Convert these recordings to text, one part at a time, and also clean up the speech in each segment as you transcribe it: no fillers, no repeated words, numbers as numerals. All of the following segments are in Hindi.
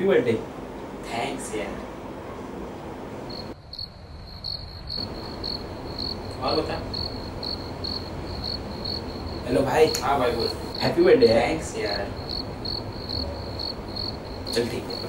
बर्थडे। थैंक्स यार। और बता। हेलो भाई। हाँ भाई बोल। Happy birthday. थैंक्स यार। चल ठीक है।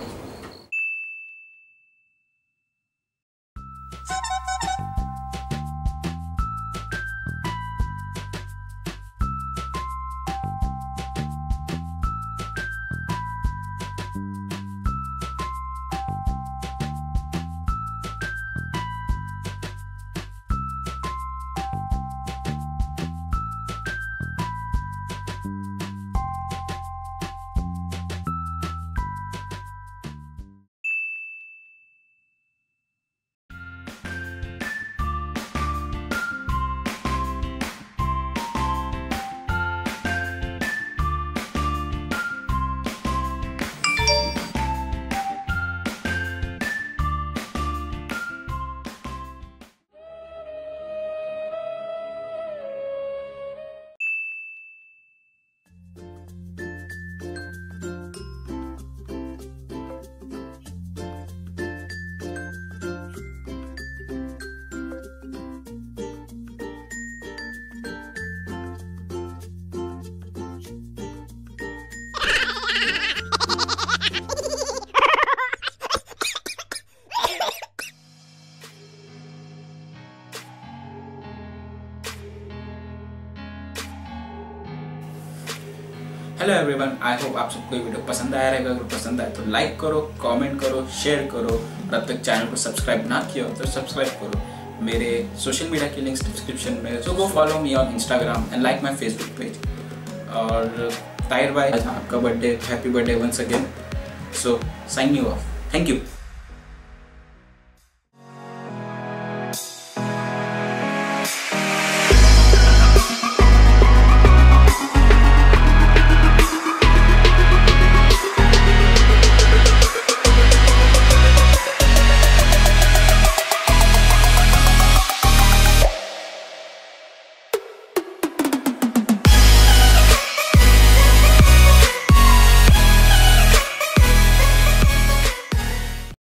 हेलो एवरीवन, आई होप आप सबको ये वीडियो पसंद आया रहेगा। अगर पसंद आए तो लाइक करो, कमेंट करो, शेयर करो और अब तक चैनल को सब्सक्राइब ना किया हो तो सब्सक्राइब करो। मेरे सोशल मीडिया की लिंक्स डिस्क्रिप्शन में, so go follow me on Instagram and like my Facebook page. और ताहिर भाई, आज आपका birthday, happy birthday once again. So sign you off. Thank you.